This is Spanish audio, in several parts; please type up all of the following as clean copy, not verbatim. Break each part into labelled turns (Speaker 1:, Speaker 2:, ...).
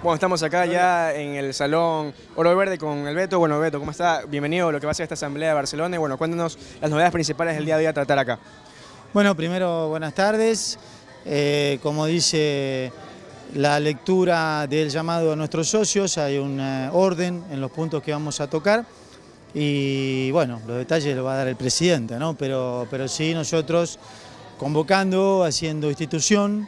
Speaker 1: Bueno, estamos acá ya en el Salón Oro Verde con el Beto. Bueno, Beto, ¿cómo está? Bienvenido a lo que va a ser esta Asamblea de Barcelona. Y bueno, cuéntanos las novedades principales del día de hoy a tratar acá.
Speaker 2: Bueno, primero, buenas tardes. Como dice la lectura del llamado a nuestros socios, hay un orden en los puntos que vamos a tocar. Y bueno, los detalles los va a dar el presidente, ¿no? Pero sí nosotros convocando, haciendo institución,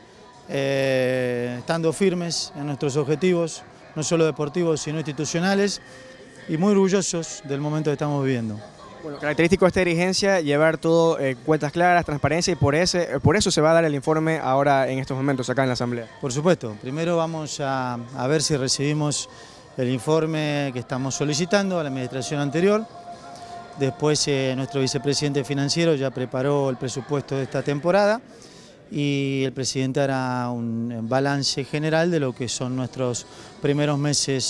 Speaker 2: estando firmes en nuestros objetivos, no solo deportivos, sino institucionales, y muy orgullosos del momento que estamos viviendo.
Speaker 1: Bueno, característico de esta dirigencia, llevar todo cuentas claras, transparencia, y por eso se va a dar el informe ahora en estos momentos acá en la Asamblea.
Speaker 2: Por supuesto, primero vamos a ver si recibimos el informe que estamos solicitando a la administración anterior. Después nuestro vicepresidente financiero ya preparó el presupuesto de esta temporada y el presidente hará un balance general de lo que son nuestros primeros meses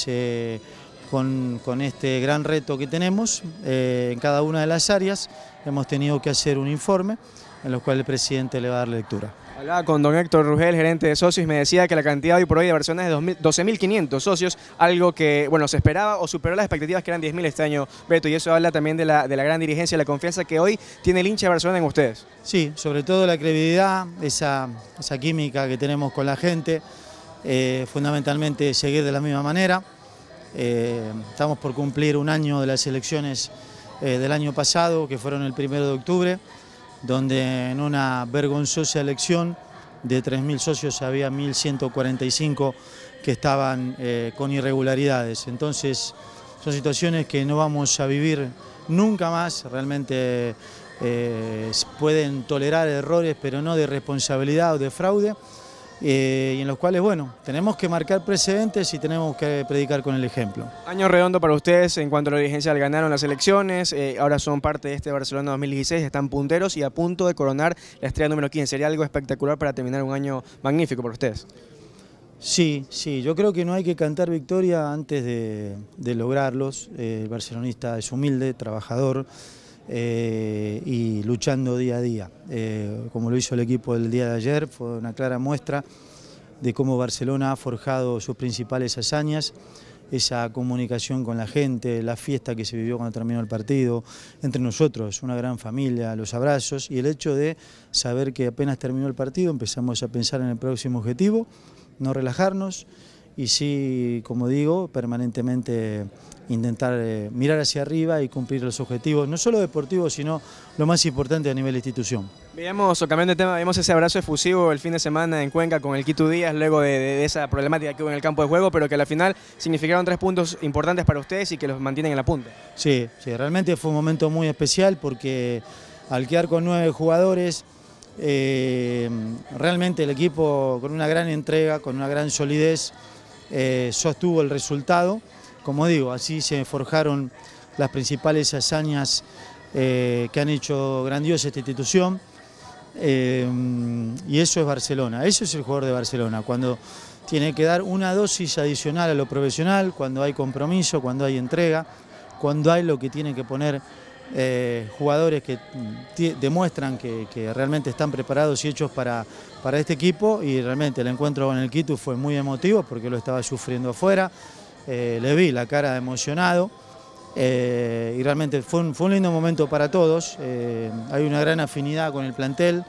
Speaker 2: con este gran reto que tenemos. En cada una de las áreas hemos tenido que hacer un informe en el cual el presidente le va a dar lectura.
Speaker 1: Hablaba con don Héctor Rugel, gerente de socios, y me decía que la cantidad hoy por hoy de Barcelona es de 12.500 socios, algo que bueno, se esperaba o superó las expectativas, que eran 10.000 este año, Beto, y eso habla también de la gran dirigencia, la confianza que hoy tiene el hincha de Barcelona en ustedes.
Speaker 2: Sí, sobre todo la credibilidad, esa química que tenemos con la gente, fundamentalmente seguir de la misma manera. Estamos por cumplir un año de las elecciones del año pasado, que fueron el 1 de octubre, donde en una vergonzosa elección de 3.000 socios había 1.145 que estaban con irregularidades. Entonces son situaciones que no vamos a vivir nunca más. Realmente pueden tolerar errores, pero no de responsabilidad o de fraude, y en los cuales, bueno, tenemos que marcar precedentes y tenemos que predicar con el ejemplo.
Speaker 1: Año redondo para ustedes en cuanto a la dirigencia, ganaron las elecciones, ahora son parte de este Barcelona 2016, están punteros y a punto de coronar la estrella número 15. Sería algo espectacular para terminar un año magnífico para ustedes.
Speaker 2: Sí, yo creo que no hay que cantar victoria antes de lograrlos. El barcelonista es humilde, trabajador, y luchando día a día, como lo hizo el equipo el día de ayer. Fue una clara muestra de cómo Barcelona ha forjado sus principales hazañas, esa comunicación con la gente, la fiesta que se vivió cuando terminó el partido, entre nosotros, una gran familia, los abrazos y el hecho de saber que apenas terminó el partido empezamos a pensar en el próximo objetivo, no relajarnos y sí, como digo, permanentemente intentar mirar hacia arriba y cumplir los objetivos, no solo deportivos, sino lo más importante a nivel de institución.
Speaker 1: Veíamos, o cambiando de tema, vimos ese abrazo efusivo el fin de semana en Cuenca con el Quito Díaz, luego de esa problemática que hubo en el campo de juego, pero que a la final significaron 3 puntos importantes para ustedes y que los mantienen en la punta.
Speaker 2: Sí, realmente fue un momento muy especial porque al quedar con 9 jugadores, realmente el equipo con una gran entrega, con una gran solidez, sostuvo el resultado. Como digo, así se forjaron las principales hazañas que han hecho grandiosa esta institución, y eso es Barcelona, eso es el jugador de Barcelona, cuando tiene que dar una dosis adicional a lo profesional, cuando hay compromiso, cuando hay entrega, cuando hay lo que tienen que poner jugadores que demuestran que realmente están preparados y hechos para este equipo. Y realmente el encuentro con el Quito fue muy emotivo porque lo estaba sufriendo afuera. Le vi la cara de emocionado, y realmente fue un lindo momento para todos. Hay una gran afinidad con el plantel,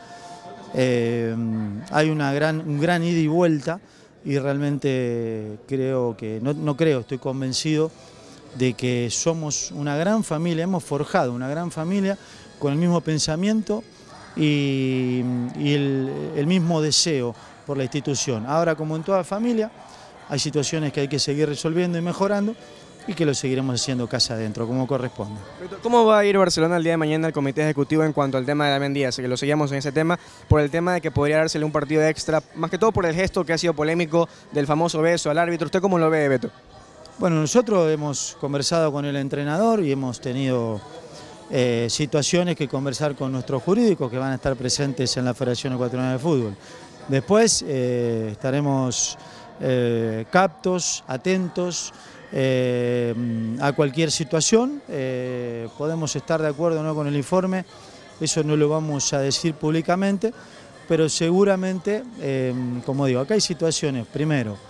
Speaker 2: hay un gran ida y vuelta, y realmente creo que, estoy convencido de que somos una gran familia, hemos forjado una gran familia con el mismo pensamiento y el mismo deseo por la institución. Ahora, como en toda familia, hay situaciones que hay que seguir resolviendo y mejorando, y que lo seguiremos haciendo casa adentro, como corresponde.
Speaker 1: ¿Cómo va a ir Barcelona el día de mañana al comité ejecutivo en cuanto al tema de Damián Díaz? Que lo seguimos en ese tema, por el tema de que podría dársele un partido extra, más que todo por el gesto que ha sido polémico del famoso beso al árbitro. ¿Usted cómo lo ve, Beto?
Speaker 2: Bueno, nosotros hemos conversado con el entrenador y hemos tenido situaciones que conversar con nuestros jurídicos que van a estar presentes en la Federación Ecuatoriana de Fútbol. Después estaremos captos, atentos a cualquier situación. Podemos estar de acuerdo o no con el informe, eso no lo vamos a decir públicamente, pero seguramente, como digo, acá hay situaciones, primero,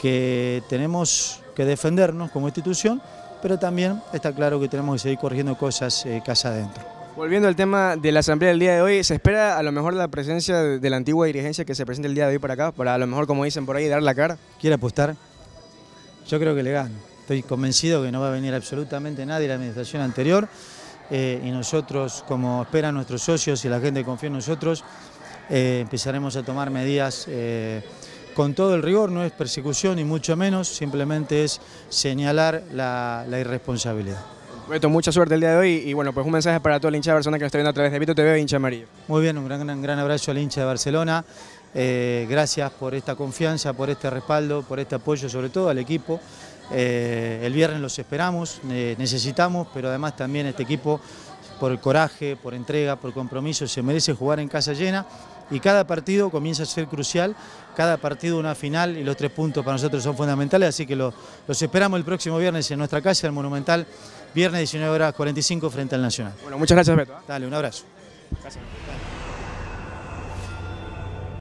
Speaker 2: que tenemos que defendernos como institución, pero también está claro que tenemos que seguir corrigiendo cosas casa adentro.
Speaker 1: Volviendo al tema de la asamblea del día de hoy, ¿se espera a lo mejor la presencia de la antigua dirigencia que se presente el día de hoy para acá, para a lo mejor, como dicen por ahí, dar la cara?
Speaker 2: ¿Quiere apostar? Yo creo que le gano. Estoy convencido que no va a venir absolutamente nadie de la administración anterior y nosotros, como esperan nuestros socios y la gente que confía en nosotros, empezaremos a tomar medidas con todo el rigor. No es persecución ni mucho menos, simplemente es señalar la irresponsabilidad.
Speaker 1: Beto, mucha suerte el día de hoy y bueno, pues un mensaje para toda la hincha de Barcelona que nos está viendo a través de Vito TV, hincha amarillo.
Speaker 2: Muy bien, un gran abrazo al hincha de Barcelona. Gracias por esta confianza, por este respaldo, por este apoyo, sobre todo al equipo. El viernes los esperamos, necesitamos, pero además también este equipo, por el coraje, por entrega, por compromiso, se merece jugar en casa llena y cada partido comienza a ser crucial, cada partido una final y los 3 puntos para nosotros son fundamentales, así que los esperamos el próximo viernes en nuestra casa, el Monumental, viernes 19:45 frente al Nacional.
Speaker 1: Bueno, muchas gracias, Beto.
Speaker 2: Dale, un abrazo.
Speaker 1: Gracias.